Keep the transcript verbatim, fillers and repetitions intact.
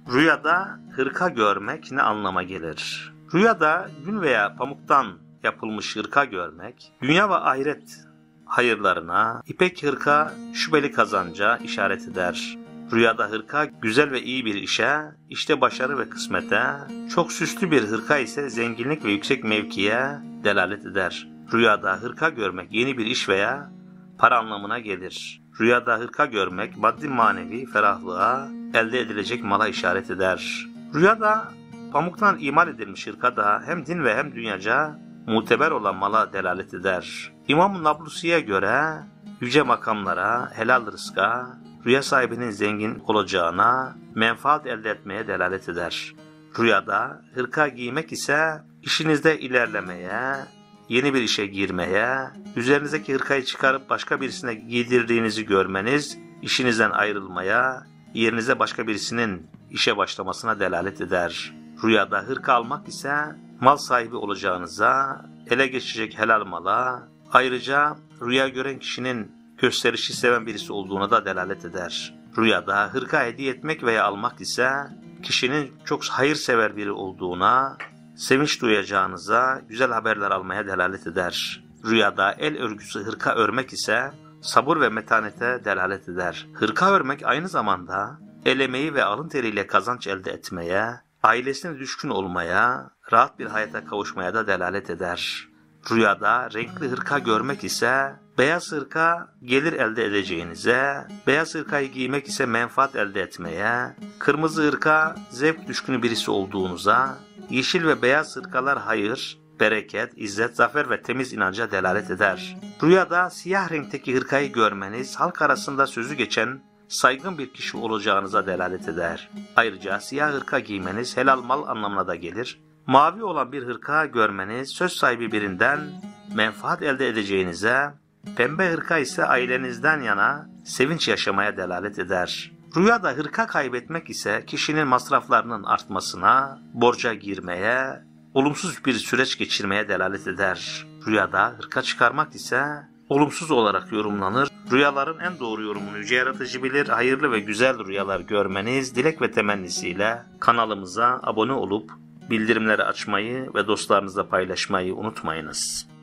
Rüyada hırka görmek ne anlama gelir? Rüyada gün veya pamuktan yapılmış hırka görmek, dünya ve ahiret hayırlarına, ipek hırka şüpheli kazanca işaret eder. Rüyada hırka güzel ve iyi bir işe, işte başarı ve kısmete, çok süslü bir hırka ise zenginlik ve yüksek mevkiye delalet eder. Rüyada hırka görmek yeni bir iş veya para anlamına gelir. Rüyada hırka görmek maddi manevi ferahlığa, elde edilecek mala işaret eder. Rüyada pamuktan imal edilmiş hırka da hem din ve hem dünyaca muteber olan mala delalet eder. İmam-ı Nablusi'ye göre yüce makamlara, helal rızka, rüya sahibinin zengin olacağına, menfaat elde etmeye delalet eder. Rüyada hırka giymek ise işinizde ilerlemeye, yeni bir işe girmeye, üzerinizdeki hırkayı çıkarıp başka birisine giydirdiğinizi görmeniz, işinizden ayrılmaya, yerinize başka birisinin işe başlamasına delalet eder. Rüyada hırka almak ise mal sahibi olacağınıza, ele geçecek helal mala, ayrıca rüya gören kişinin gösterişi seven birisi olduğuna da delalet eder. Rüyada hırka hediye etmek veya almak ise kişinin çok hayırsever biri olduğuna, sevinç duyacağınıza, güzel haberler almaya delalet eder. Rüyada el örgüsü hırka örmek ise sabır ve metanete delalet eder. Hırka örmek aynı zamanda el emeği ve alın teriyle kazanç elde etmeye, ailesine düşkün olmaya, rahat bir hayata kavuşmaya da delalet eder. Rüyada renkli hırka görmek ise beyaz hırka gelir elde edeceğinize, beyaz hırkayı giymek ise menfaat elde etmeye, kırmızı hırka zevk düşkünü birisi olduğunuza, yeşil ve beyaz hırkalar hayır, bereket, izzet, zafer ve temiz inanca delalet eder. Rüyada siyah renkteki hırkayı görmeniz halk arasında sözü geçen saygın bir kişi olacağınıza delalet eder. Ayrıca siyah hırka giymeniz helal mal anlamına da gelir. Mavi olan bir hırka görmeniz söz sahibi birinden menfaat elde edeceğinize, pembe hırka ise ailenizden yana sevinç yaşamaya delalet eder. Rüyada hırka kaybetmek ise kişinin masraflarının artmasına, borca girmeye, olumsuz bir süreç geçirmeye delalet eder. Rüyada hırka çıkarmak ise olumsuz olarak yorumlanır. Rüyaların en doğru yorumunu Yüce Yaratıcı bilir. Hayırlı ve güzel rüyalar görmeniz dilek ve temennisiyle kanalımıza abone olup bildirimleri açmayı ve dostlarınızla paylaşmayı unutmayınız.